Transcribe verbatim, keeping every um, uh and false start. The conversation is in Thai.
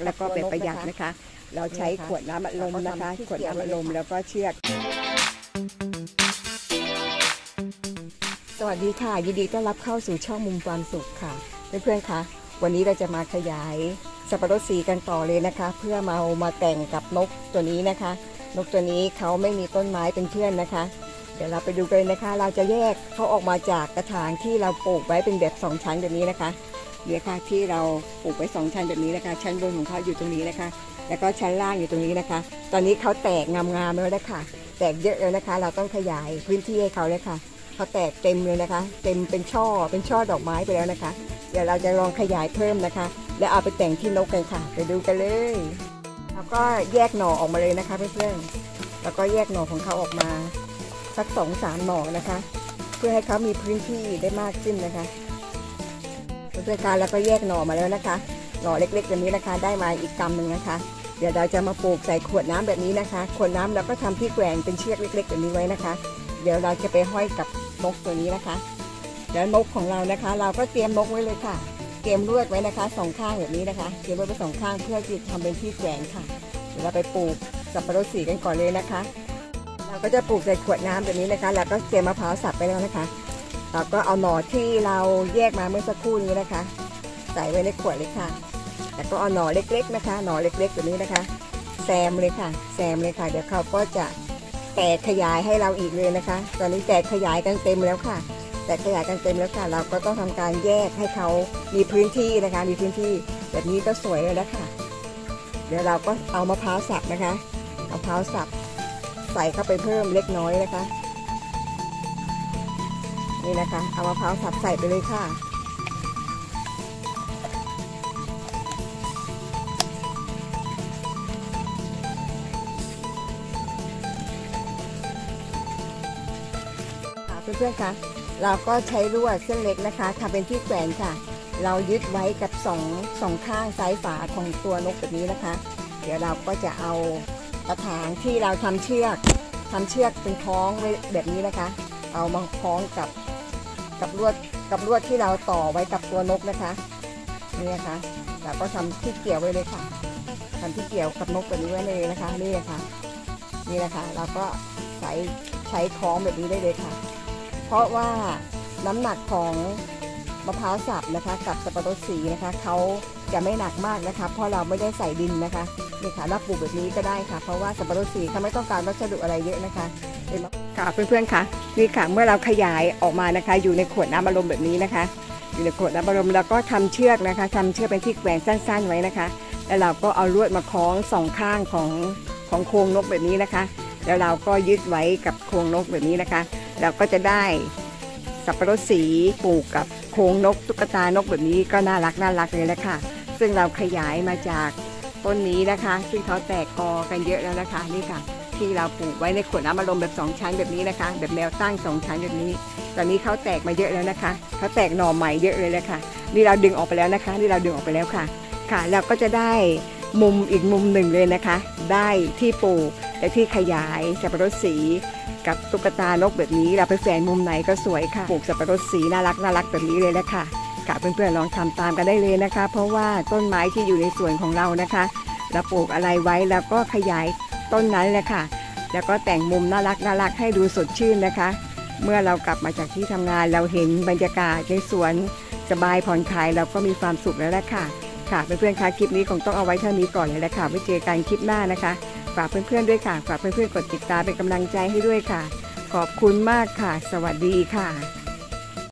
แล้วก็แบบประหยัดนะคะเราใช้ขวดน้ำอัดลมนะคะขวดน้ำอัดลมแล้วก็เชือกสวัสดีค่ะยินดีต้อนรับเข้าสู่ช่องมุมความสุขค่ะเพื่อนๆคะวันนี้เราจะมาขยายสับปะรดสีกันต่อเลยนะคะเพื่อมาเอามาแต่งกับนกตัวนี้นะคะนกตัวนี้เขาไม่มีต้นไม้เป็นเพื่อนนะคะเดี๋ยวเราไปดูกันนะคะเราจะแยกเขาออกมาจากกระถางที่เราปลูกไว้เป็นแบบสองชั้นแบบนี้นะคะเนี่ยค่ะที่เราปลูกไว้สองชั้นแบบนี้นะคะชั้นบนของเขาอยู่ตรงนี้นะคะแล้วก็ชั้นล่างอยู่ตรงนี้นะคะตอนนี้เขาแตกงามๆแล้วนะคะแตกเยอะเลยนะคะเราต้องขยายพื้นที่ให้เขาเลยค่ะเขาแตกเต็มเลยนะคะเต็มเป็นช่อเป็นช่อดอกไม้ไปแล้วนะคะเดี๋ยวเราจะลองขยายเพิ่มนะคะแล้วเอาไปแต่งที่นกกันค่ะไปดูกันเลยแล้วก็แยกหน่อออกมาเลยนะคะเพื่อนๆแล้วก็แยกหน่อของเขาออกมาสักสองสามหน่อนะคะเพื่อให้เขามีพื้นที่ได้มากขึ้นนะคะเพื่อนๆการแล้วก็แยกหน่อมาแล้วนะคะหน่อเล็กๆแบบนี้นะคะได้มาอีกกำหนึ่งนะคะเดี๋ยวเราจะมาปลูกใส่ขวดน้ำแบบนี้นะคะขวดน้ำเราก็ทำที่แกว่งเป็นเชือกเล็กๆแบบนี้ไว้นะคะเดี๋ยวเราจะไปห้อยกับนกตัวนี้นะคะเดี๋ยวนกของเรานะคะเราก็เตรียมนกไว้เลยค่ะเตรียมลวดไว้นะคะสองข้างแบบนี้นะคะเตรียมลวดไว้สองข้างเพื่อที่จะทำเป็นที่แกว่งค่ะเดี๋ยวเราไปปลูกสับปะรดสีกันก่อนเลยนะคะเราก็จะปลูกใส่ขวดน้ำแบบนี้นะคะแล้วก็เตรียมมะพร้าวสับไปแล้วนะคะเราก็เอาหน่อที่เราแยกมาเมื่อสักครู่นี้นะคะใส่ไว้ในขวดเลยค่ะแล้วก็เอาหน่อเล็กๆนะคะหน่อเล็กๆแบบนี้นะคะแซมเลยค่ะแซมเลยค่ะเดี๋ยวเขาก็จะแตกขยายให้เราอีกเลยนะคะตอนนี้แตกขยายกันเต็มแล้วค่ะแตกขยายกันเต็มแล้วค่ะเราก็ต้องทำการแยกให้เขามีพื้นที่นะคะมีพื้นที่แบบนี้ก็สวยเลยแล้วค่ะเดี๋ยวเราก็เอามะพร้าวสับนะคะมะพร้าวสับใส่เข้าไปเพิ่มเล็กน้อยนะคะนี่นะคะเอามะพร้าวสับใส่ไปเลยค่ะเพื่อนๆคะเราก็ใช้ลวดเส้นเล็กนะคะทำเป็นที่แขวนค่ะเรายึดไว้กับสองสองข้างซ้ายฝาของตัวนกแบบนี้นะคะเดี๋ยวเราก็จะเอากระถางที่เราทำเชือกทำเชือกเป็นคล้องไว้แบบนี้นะคะเอามาคล้องกับกับลวดกับลวดที่เราต่อไว้กับตัวนกนะคะนี่นะคะเราก็ทำที่เกี่ยวไว้เลยค่ะทำที่เกี่ยวกับนกแบบนี้ไว้เลยนะคะนี่นะคะนี่นะคะเราก็ใช้ใช้คล้องแบบนี้ได้เลยค่ะเพราะว่าน้ำหนักของมะพร้าวสับนะคะกับสับปะรดสีนะคะเขาจะไม่หนักมากนะคะเพราะเราไม่ได้ใส่ดินนะคะนี่ค่ะเราปลูกแบบนี้ก็ได้ค่ะเพราะว่าสับปะรดสีเขาไม่ต้องการวัสดุอะไรเยอะนะคะค่ะเพื่อนๆค่ะนี่ค่ะเมื่อเราขยายออกมานะคะอยู่ในขวดน้ำอัดลมแบบนี้นะคะอยู่ในขวดน้ำอัดลมแล้วก็ทำเชือกนะคะทำเชือกเป็นที่แกว่งสั้นๆไว้นะคะแล้วเราก็เอาลวดมาคล้องสองข้างของของโครงนกแบบนี้นะคะแล้วเราก็ยึดไว้กับโครงนกแบบนี้นะคะเราก็จะได้สับปะรดสีปลูกกับโครงนกตุ๊กตานกแบบนี้ก็น่ารักน่ารักเลยแหละค่ะซึ่งเราขยายมาจากต้นนี้นะคะซึ่งเขาแตกกอกันเยอะแล้วนะคะนี่ค่ะที่เราปลูกไว้ในขวดน้ำอัดลมแบบสองชั้นแบบนี้นะคะแบบแนวตั้งสองชั้นแบบนี้ตอนนี้เขาแตกมาเยอะแล้วนะคะเขาแตกหน่อใหม่เยอะเลยแหละค่ะนี่เราดึงออกไปแล้วนะคะนี่เราดึงออกไปแล้วค่ะค่ะเราก็จะได้มุมอีกมุมหนึ่งเลยนะคะได้ที่ปลูกและที่ขยายสับปะรดสีกับตุ๊กตานกแบบนี้เราไปแฝงมุมไหนก็สวยค่ะปลูกสับปะรดสีน่ารักน่ารักแบบนี้เลยแหละค่ะค่ะเพื่อนๆลองทำตามกันได้เลยนะคะเพราะว่าต้นไม้ที่อยู่ในสวนของเรานะคะเราปลูกอะไรไว้แล้วก็ขยายต้นนั้นแหละค่ะแล้วก็แต่งมุมน่ารักน่ารักให้ดูสดชื่นนะคะเมื่อเรากลับมาจากที่ทำงานเราเห็นบรรยากาศในสวนสบายผ่อนคลายเราก็มีความสุขแล้วแหละค่ะค่ะเพื่อนๆคะคลิปนี้คงต้องเอาไว้เท่านี้ก่อนเลยแหละค่ะไว้เจอกันคลิปหน้านะคะฝากเพื่อนๆด้วยค่ะฝากเพื่อนๆกดติดตามเป็นกำลังใจให้ด้วยค่ะขอบคุณมากค่ะสวัสดีค่ะ